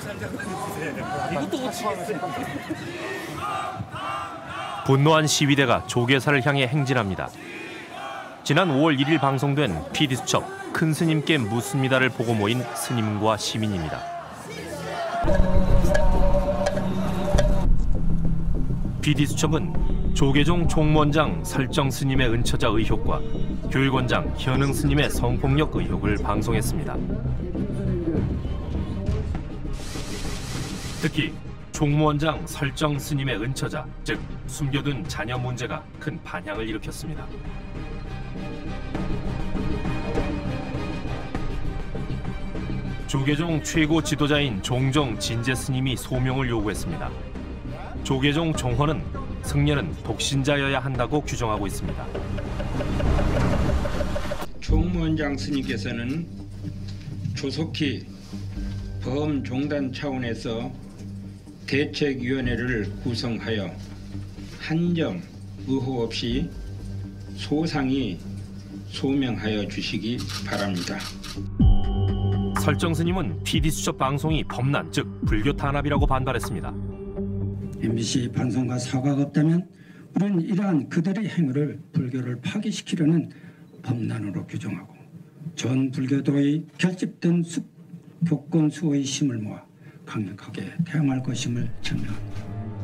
이것도 못 치겠어요. 분노한 시위대가 조계사를 향해 행진합니다. 지난 5월 1일 방송된 PD수첩 큰 스님께 묻습니다를 보고 모인 스님과 시민입니다. PD수첩은 조계종 총무원장 설정 스님의 은처자 의혹과 교육원장 현흥 스님의 성폭력 의혹을 방송했습니다. 특히 총무원장 설정 스님의 은처자, 즉 숨겨둔 자녀 문제가 큰 반향을 일으켰습니다. 조계종 최고 지도자인 종정 진제 스님이 소명을 요구했습니다. 조계종 종헌은 승려는 독신자여야 한다고 규정하고 있습니다. 총무원장 스님께서는 조속히 범종단 차원에서 대책위원회를 구성하여 한 점 의혹 없이 소상히 소명하여 주시기 바랍니다. 설정 스님은 PD수첩 방송이 범난, 즉 불교 탄압이라고 반발했습니다. MBC 방송과 사과가 없다면 우리는 이러한 그들의 행위를 불교를 파괴시키려는 범난으로 규정하고 전 불교도의 결집된 교권 수호의 힘을 모아 강력하게 대응할 것임을 증명합니다.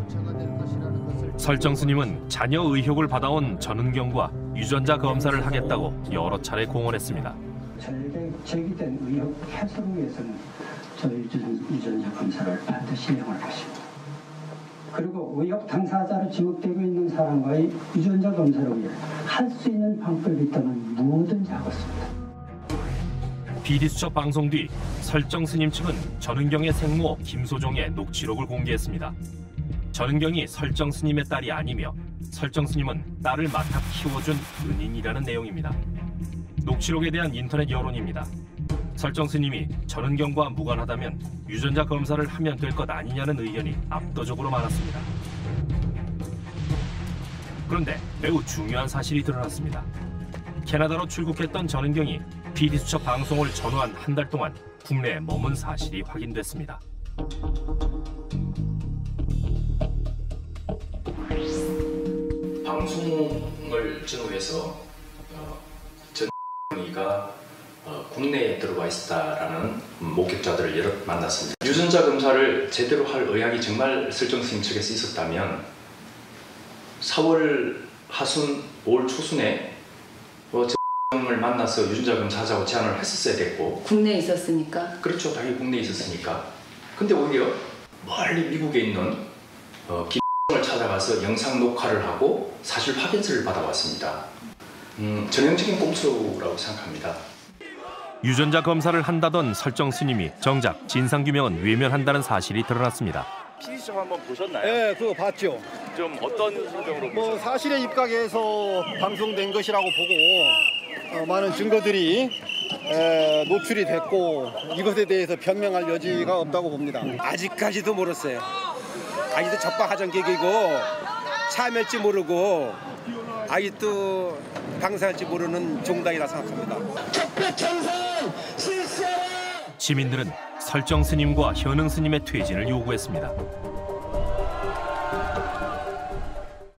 설정 스님은 자녀 의혹을 받아온 전은경과 유전자 검사를 하겠다고 여러 차례 공언했습니다. 제기된 의혹 해소를 위해서는 저희 유전자 검사를 반드시 이용할 것입니다. 그리고 의혹 당사자로 지목되고 있는 사람과의 유전자 검사를 위해 할 수 있는 방법이 있다면 무엇든지 하겠습니다. PD수첩 방송 뒤 설정 스님 측은 전은경의 생모 김소종의 녹취록을 공개했습니다. 전은경이 설정 스님의 딸이 아니며 설정 스님은 딸을 맡아 키워준 은인이라는 내용입니다. 녹취록에 대한 인터넷 여론입니다. 설정 스님이 전은경과 무관하다면 유전자 검사를 하면 될 것 아니냐는 의견이 압도적으로 많았습니다. 그런데 매우 중요한 사실이 드러났습니다. 캐나다로 출국했던 전은경이 PD수첩 방송을 전후한 한 달 동안 국내에 머문 사실이 확인됐습니다. 방송을 전후해서 전이가 국내에 들어와 있다라는 목격자들을 여러 만났습니다. 유전자 검사를 제대로 할 의향이 정말 설정 스님 측에서 있었다면 4월 하순, 5월 초순에 을 만나서 유전자 검사하자고 제안을 했었어야 됐고 국내에 있었으니까? 그렇죠. 당연히 국내에 있었으니까. 근데 오히려 멀리 미국에 있는 김을 찾아가서 영상 녹화를 하고 사실 확인서를 받아왔습니다. 전형적인 꼼수라고 생각합니다. 유전자 검사를 한다던 설정 스님이 정작 진상규명은 외면한다는 사실이 드러났습니다. PD수첩 한번 보셨나요? 네, 그거 봤죠. 좀 어떤 심정으로 보셨나요? 사실에 입각해서 방송된 것이라고 보고 많은 증거들이 노출이 됐고 이것에 대해서 변명할 여지가 없다고 봅니다. 아직까지도 모르겠어요. 아직도 적방하장객이고 참여할지 모르고 아직도 방사할지 모르는 종단이라 생각합니다. 시민들은 설정 스님과 현흥 스님의 퇴진을 요구했습니다.